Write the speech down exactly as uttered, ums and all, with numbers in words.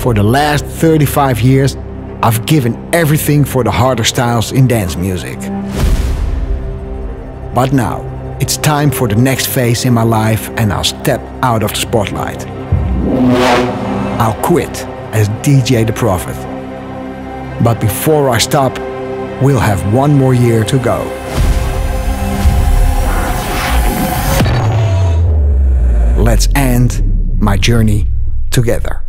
For the last thirty-five years, I've given everything for the harder styles in dance music. But now, it's time for the next phase in my life and I'll step out of the spotlight. I'll quit as D J The Prophet. But before I stop, we'll have one more year to go. Let's end my journey together.